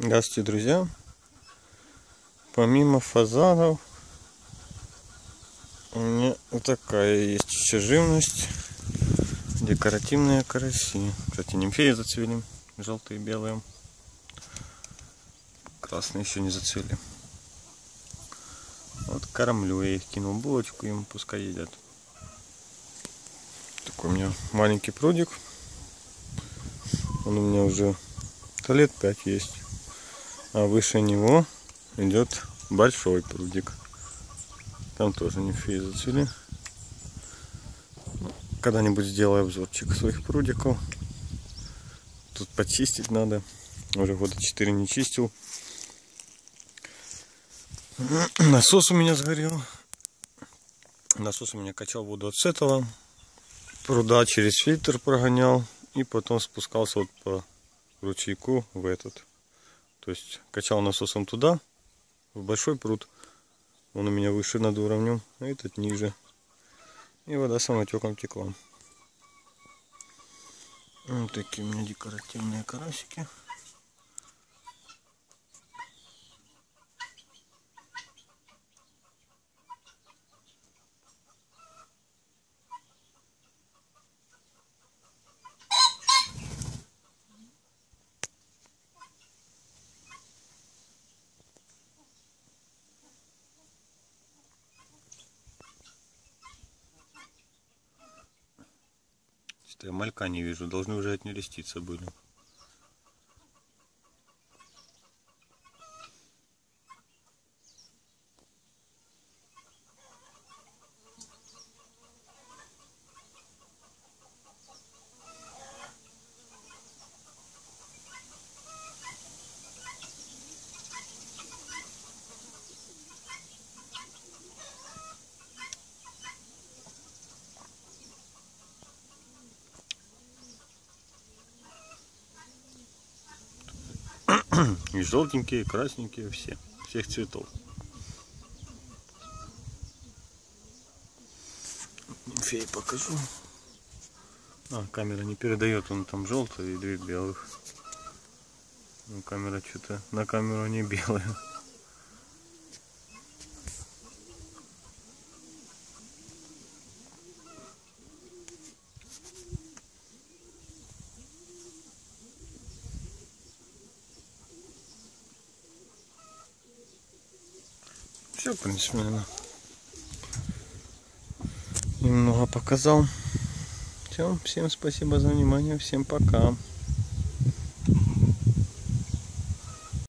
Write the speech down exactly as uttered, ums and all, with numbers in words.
Здравствуйте, друзья! Помимо фазанов у меня вот такая есть еще живность. Декоративные караси. Кстати, нимфеи зацвели. Желтые и белые. Красные еще не зацвели. Вот кормлю я их, кинул булочку им, пускай едят. Такой у меня маленький прудик. Он у меня уже лет пять есть. А выше него идет большой прудик. Там тоже нимфеи зацвели. Когда-нибудь сделаю обзорчик своих прудиков. Тут почистить надо. Уже года четыре не чистил. Насос у меня сгорел. Насос у меня качал воду от этого пруда, через фильтр прогонял. И потом спускался вот по ручейку в этот. То есть качал насосом туда, в большой пруд. Он у меня выше над уровнем, а этот ниже. И вода самотеком текла. Вот такие у меня декоративные карасики. Я малька не вижу, должны уже отнереститься были. И желтенькие, и красненькие, все, всех цветов. Фей покажу. А, камера не передает, он там желтый и две белых. Ну, камера что-то на камеру не белая. Все, в принципе, наверное, немного показал. Все, всем спасибо за внимание, всем пока.